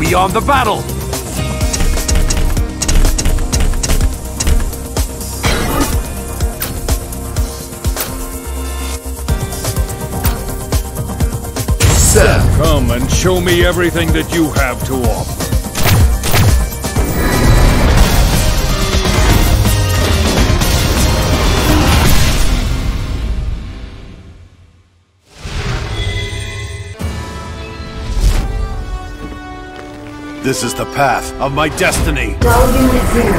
beyond the battle! SETH. Come and show me everything that you have to offer. This is the path of my destiny! Well Unit 0,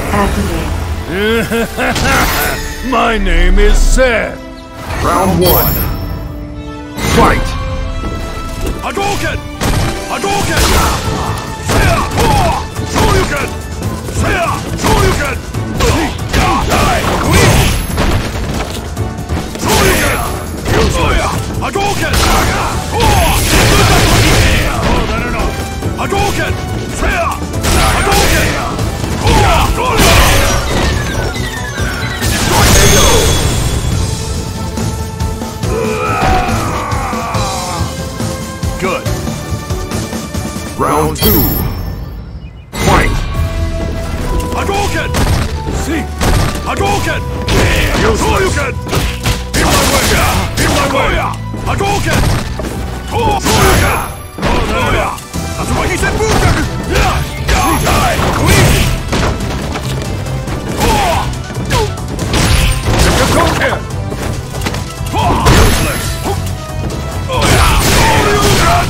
activate. My name is SETH. Round 1. Fight! Hadouken! Hadouken! Seiya! Shoryuken! Seiya! Shoryuken! Die! Shoryuken! Hadouken! Hadouken! Seiya! Hadouken! Good. Round 2. Fight! Hadouken! See! Hadouken! Shoryuken! In my way! In my way! Hadouken! Shoryuken! That's why he said Buken! Die! Hadouken! Useless! Shoryuken!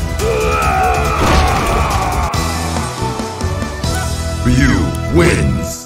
RYU wins!